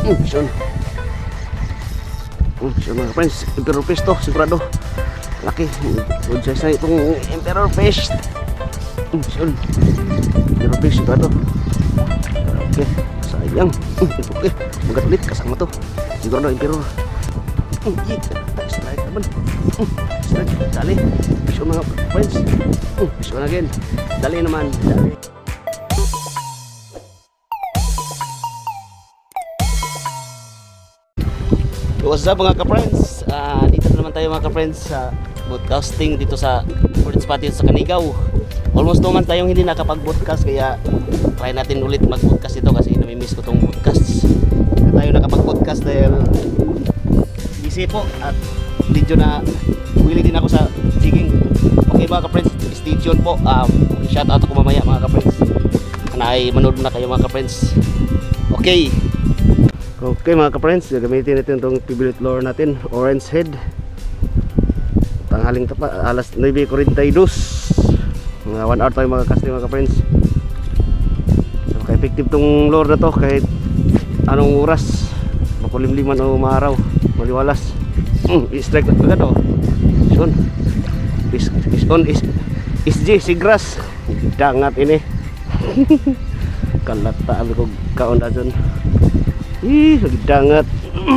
Mission. Mission mga friends. Emperor fish to, sigurado. Laki. Good size na itong emperor fish. Mission. Emperor fish, sigurado. Okay, sayang. Okay, magat ulit kasama to. Sigurado emperor. Strike naman. Strike, dali. Mission mga friends. Mission again. Dali naman, dali. What's up mga ka-friends? Dito na naman tayo mga ka-friends sa broadcasting dito sa Fort Spotted sa Canigao. Almost naman tayong hindi nakapag-broadcast, kaya try natin ulit mag-broadcast ito kasi namimiss ko tong broadcast. Hindi tayo nakapag-broadcast dahil busy po at video na willing din ako sa jigging. Okay mga ka-friends, stay tuned po. Shout out ako mamaya mga ka-friends. Ay manood na kayo mga ka-friends. Okay. Okay mga ka-friends, gagamitin natin itong favorite lure natin, orange head. Tanghaling tapa, alas 9:42. Mga 1 hour tayo magkakasting mga ka-friends. So, ka-effective itong lure na to kahit anong oras, makulimliman o maaraw, maliwalas. I-strike na agad o. Fish on, SG, sigras. Dangat ini. Kalata, abi ko kaon na dyan. Lagi dangat.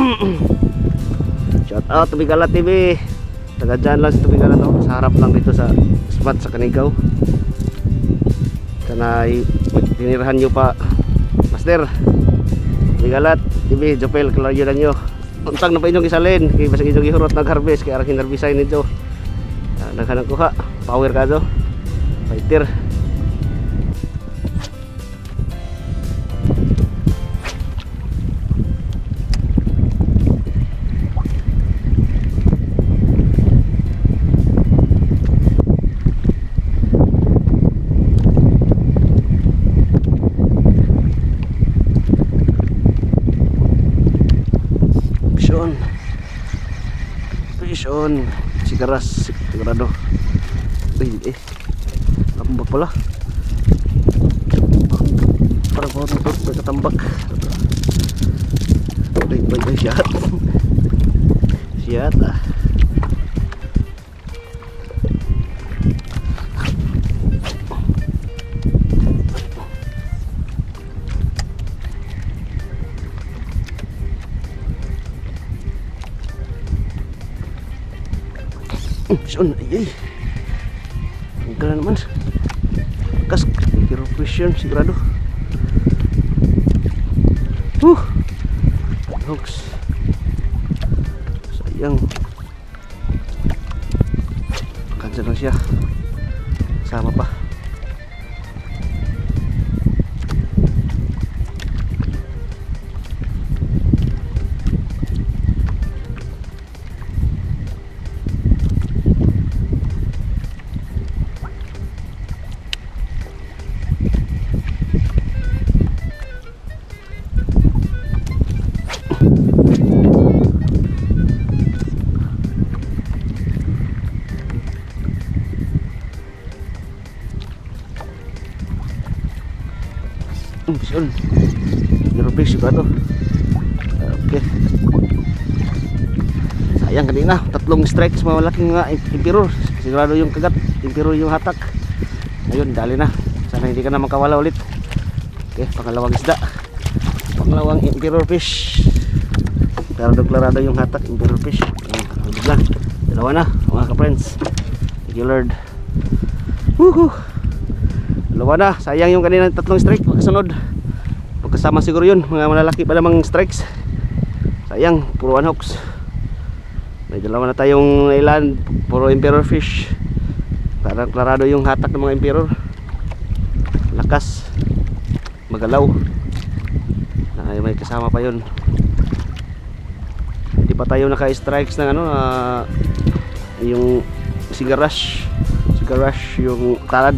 Shout out Tubigala TV. Taga dyan lang sa Tubigala to. Sa harap lang dito sa spot sa Canigao. Sana tinirahan nyo pa Master Tubigala TV. Jopel kalayo na nyo. Untang na pa inyong isalin. Kaya basang inyong ihurot nag-harvest. Kaya arang hinarbisayin nito. Naghanang kuha. Power ka do. Fighter. Fish on, sigaras, sigurado. Tambak pala. Parang bawat motor, nagkatambak. Bay, siat. Siat ah. Mission, ay. Ang gala naman. Kas, pero pressure sigurado. Hooks. Sayang. Cancel lang siya. Sama pa. Mission. Zero fish juga tuh. Oke. Sayang kanina, tatlong strikes mga malaking nga emperor. Sigurado yung kagat, emperor yung hatak. Ayun, dali na. Sana hindi ka na makawala ulit. Oke, pangalawang isda. Pangalawang emperor fish. Pero deklarado yung hatak, emperor fish. Ulit lang. Dalawa na, mga ka-friends. Thank you Lord. Woohoo! Dalawa na, sayang yung kanina tatlong strike. Magkasunod. Magkasama siguro yun, mga malalaki pa namang strikes. Sayang, puro one hooks. May dalawa na tayong island, puro emperor fish. Parang klarado yung hatak ng mga emperor. Lakas, magalaw. Ay, may kasama pa yun. Hindi pa tayo naka-strikes ng ano, yung sigarash yung talad.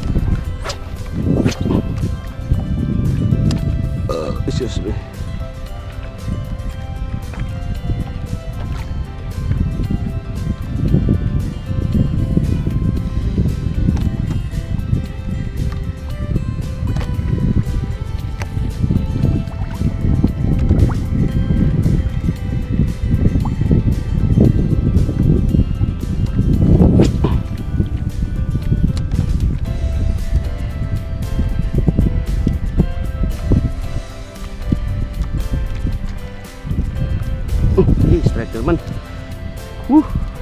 Excuse me. strike naman. Woo.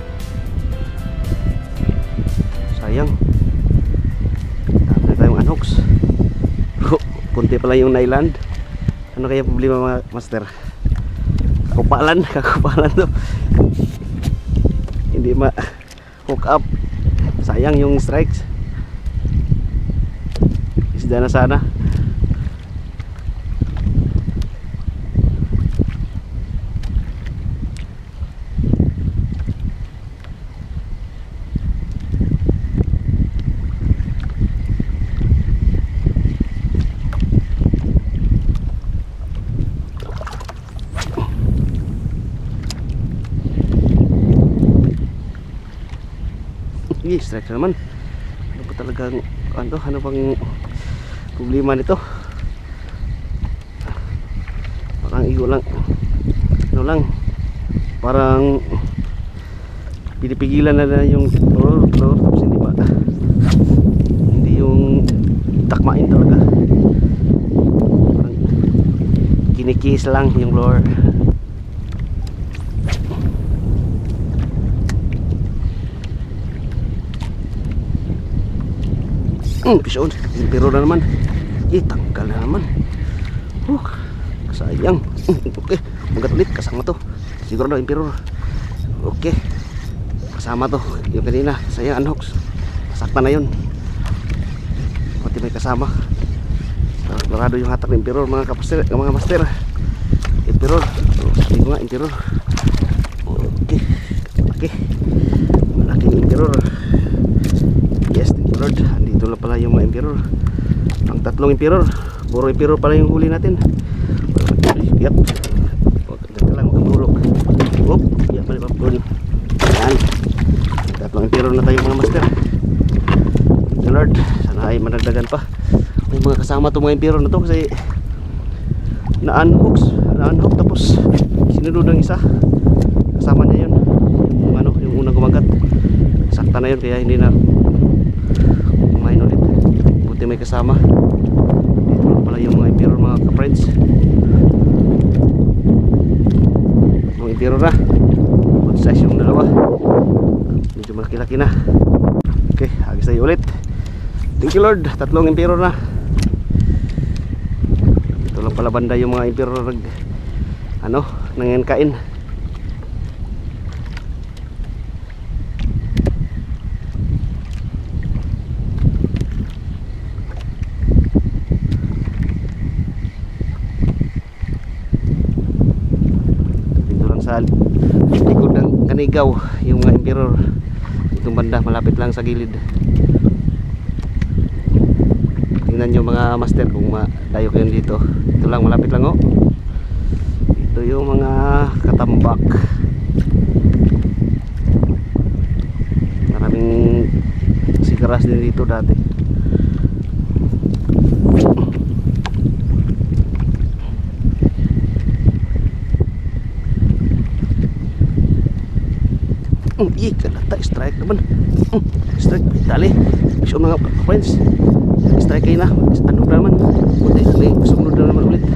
Sayang. Dami na tayong unhooks. Punti pala yung nailand. Ano kaya problema mga master? Kakupalan to. Hindi ma-hook up. Sayang yung strikes. Isda na sana. Strike naman. Ano ba talagang ano bang problema nito? Parang igo lang. Ano lang? Parang pinipigilan na yung lure tapos hindi yung takmain talaga. Parang kinikis lang yung lure. Pisoon, pero na naman. Tanggal na naman. Sayang. Okay, magat ulit, kasama to. Siguro daw impero. Okay, kasama to. Yung kanina, sayang unhooks. Sakta na yun. Pati may kasama. Marado yung hatak ng impero, mga kapaster, mga master. Impero. Sabi ko nga, impero. Okay, okay. Malaking impero. Yes, thank you Lord. Andito lang pala yung mga emperor. Ang tatlong emperor. Puro emperor pala yung huli natin. Yep. Huwag lang, huwag mahulog. Oop, yep, balik pa po. Ayan. Tatlong emperor na tayo mga master. Thank you Lord. Sana ay managdagan pa. May mga kasama itong mga emperor na to kasi na-unhook tapos sinunod ng isa. Kasama niya yun. Yung unang gumagat. Sakta na yun kaya hindi na kumain ulit. Buti may kasama. Dito lang pala yung mga impero mga ka-friends. Mga impero na. Good size yung dalawa. Medyo malaki-laki na. Okay, hagis tayo ulit. Thank you Lord. Tatlong impero na. Dito lang pala banda yung mga impero nanginkain. Sa likod ng Kanigaw yung mga emperor itong banda malapit lang sa gilid. Tingnan nyo mga master kung dayo kayo dito. Ito lang malapit lang ito yung mga katambak. Maraming sigaras din dito dati. Kalata, strike naman. Strike, dali. So mga friends, strike kayo na. Ano na naman? May sumunod na naman ulit.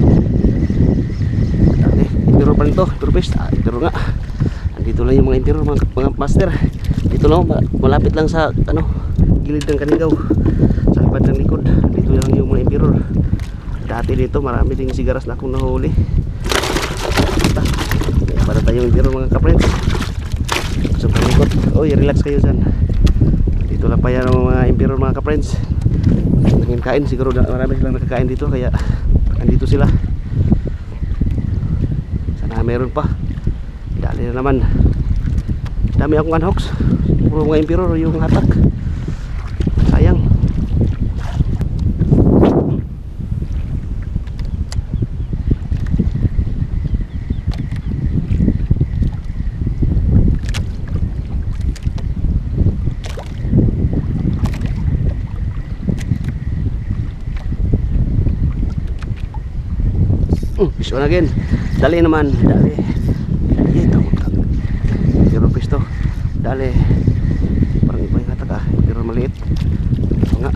Dali, impero pa rin to. Impero best, impero nga. Andito lang yung mga impero, mga master. Dito lang, malapit lang sa gilid ng Kanigaw. Sa ibad ng likod. Dito lang yung mga impero. Dati dito, marami ding sigaras na akong nahuli. Para tayong impero mga ka-friends. So panikot. Oy, relax kayo dyan. Dito lang pa yan ang mga emperor mga ka-friends. Nangin-kain. Siguro marami silang nakakain dito. Kaya andito sila. Sana meron pa. Dali na naman. Dami akong unhooks. Puro mga emperor yung hatak. Sayang. Fish on again. Dali naman. Dali. Ito. Pero pisto. Dali. Parang iba yung hatak pero maliit. Ito nga.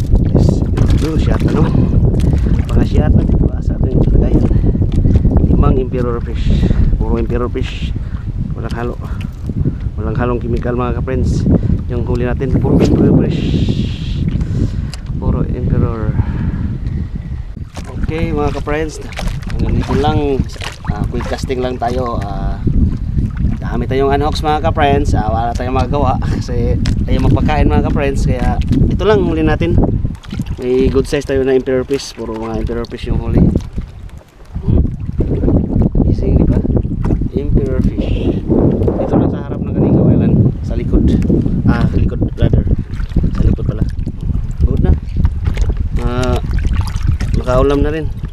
Yes. Ito. Shot Mga shot natin pa sa ating lagayan. 5 lang emperor fish. Puro emperor fish. Walang halong chemical mga ka-friends. Yung huli natin puro emperor fish. Puro emperor. Okay mga ka-friends, hanggang dito lang. Quick casting lang tayo. Dami tayong unhooks mga ka-friends. Wala tayong magagawa kasi tayo magpakain mga ka-friends. Kaya ito lang huli natin. May good size tayo na emperor fish. Puro mga emperor fish yung huli. Easy, di ba? Emperor fish. Dito lang sa harap ng kaning kawalan. Sa likod. Sa likod rather. Sa likod pala. Good na. Makaulam na rin.